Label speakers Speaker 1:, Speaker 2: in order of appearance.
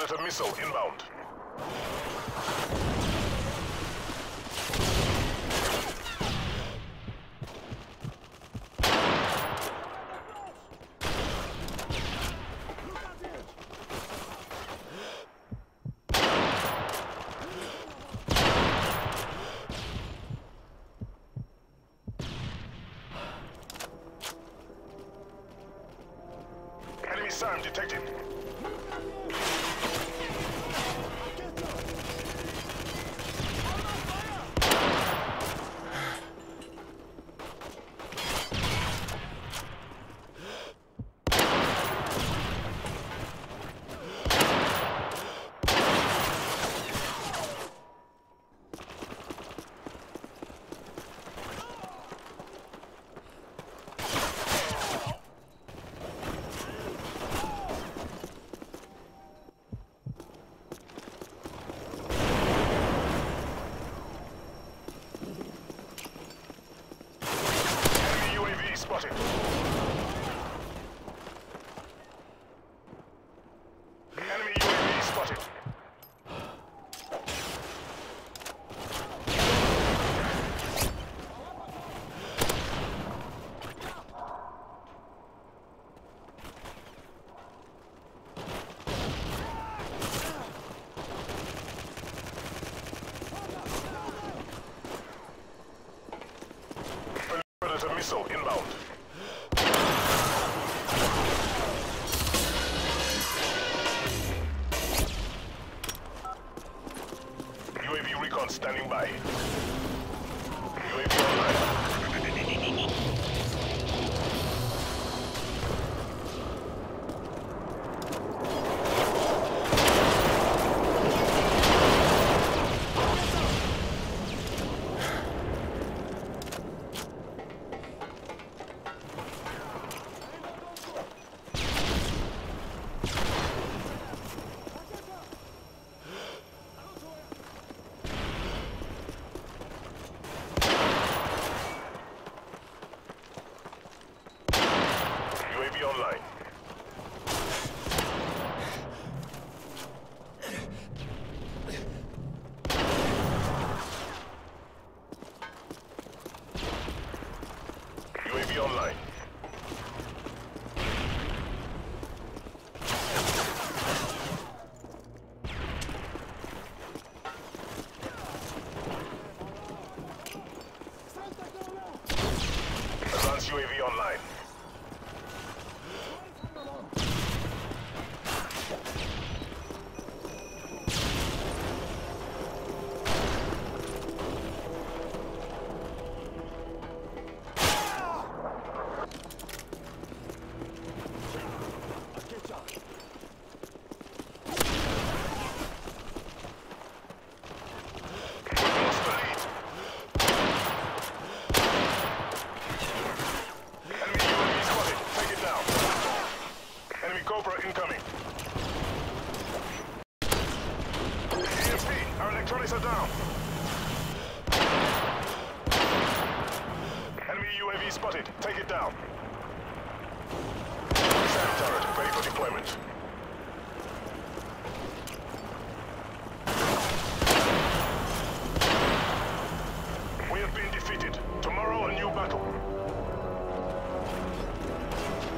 Speaker 1: Predator missile inbound. Enemy SAM detected. Spotted. Enemy UAV spotted. Predator missile inbound. UAV recon standing by. UAV online. UAV online. UAV online. Advanced UAV online. Cobra incoming. ESP, our electronics are down. Enemy UAV spotted. Take it down. SAM turret ready for deployment. We have been defeated. Tomorrow a new battle.